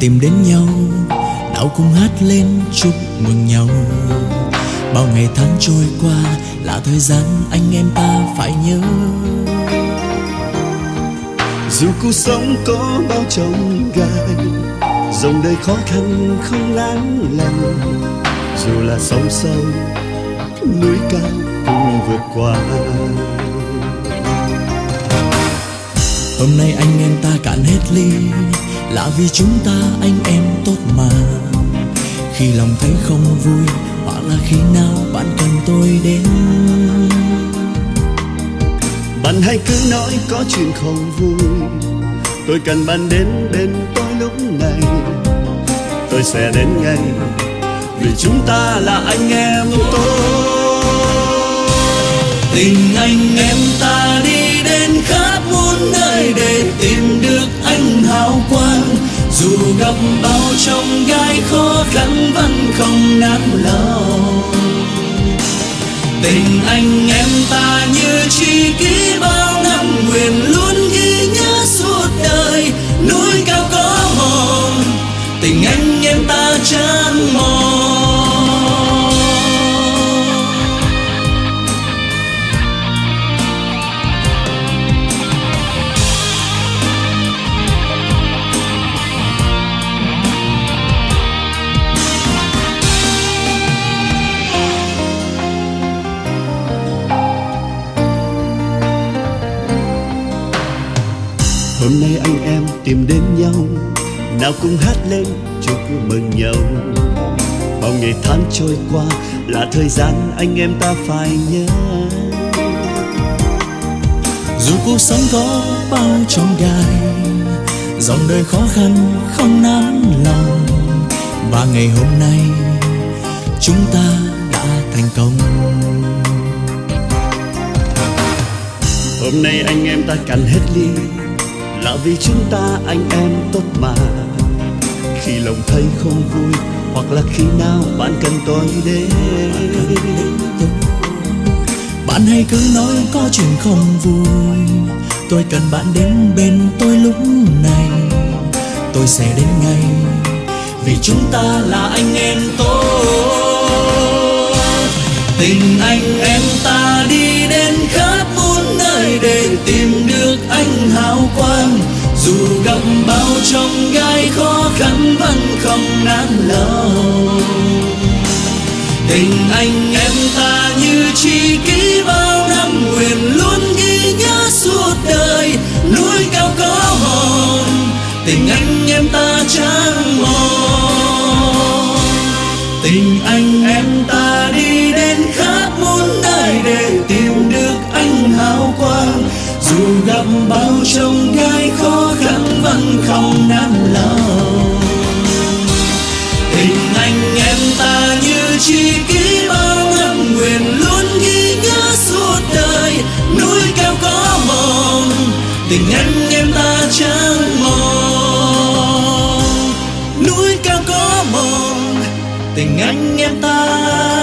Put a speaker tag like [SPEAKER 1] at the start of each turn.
[SPEAKER 1] tìm đến nhau, nào cùng hát lên chúc mừng nhau. Bao ngày tháng trôi qua là thời gian anh em ta phải nhớ.
[SPEAKER 2] Dù cuộc sống có bao chông gai, dòng đời khó khăn không nắng lòng, dù là sóng sâu núi cao cùng vượt qua.
[SPEAKER 1] Hôm nay anh em ta cạn hết ly là vì chúng ta anh em tốt mà. Khi lòng thấy không vui hoặc là khi nào bạn cần tôi đến,
[SPEAKER 2] bạn hãy cứ nói có chuyện không vui, tôi cần bạn đến bên tôi lúc này. Tôi sẽ đến ngay vì chúng ta là anh em tốt.
[SPEAKER 1] Tình anh em ta đi đến khắp muôn nơi để tìm được anh hào quang. Dù gặp bao chông gai khó khăn vẫn không nản lòng. Tình anh em ta như tri kỷ bao năm, nguyện luôn ghi nhớ suốt đời. Núi cao có hồn, tình anh em ta chẳng mòn.
[SPEAKER 2] Hôm nay anh em tìm đến nhau, nào cùng hát lên chúc mừng nhau. Bao ngày tháng trôi qua là thời gian anh em ta phải nhớ.
[SPEAKER 1] Dù cuộc sống có bao chông gai, dòng đời khó khăn không nản lòng, và ngày hôm nay chúng ta đã thành công.
[SPEAKER 2] Hôm nay anh em ta cạn hết ly là vì chúng ta anh em tốt mà. Khi lòng thấy không vui hoặc là khi nào bạn cần tôi đến,
[SPEAKER 1] bạn hãy cứ nói có chuyện không vui, tôi cần bạn đến bên tôi lúc này. Tôi sẽ đến ngay vì chúng ta là anh em tốt. Tình anh em ta đi đến khắp muôn nơi để tìm được anh hào quang. Dù gặp bao chông gai khó khăn vẫn không nản lòng. Tình anh em ta như tri kỷ bao năm, nguyện luôn ghi nhớ suốt đời. Núi cao có hồn, tình anh em ta chẳng mòn. Tình anh em ta đi đến khắp muôn nơi để tìm được anh hào quang. Dù gặp bao chông gai khó khăn vẫn không nản lòng. Tình anh em ta như tri kỷ bao năm, nguyện luôn ghi nhớ suốt đời. Núi cao có hồn, tình anh em ta chẳng mòn. Núi cao có hồn, tình anh em ta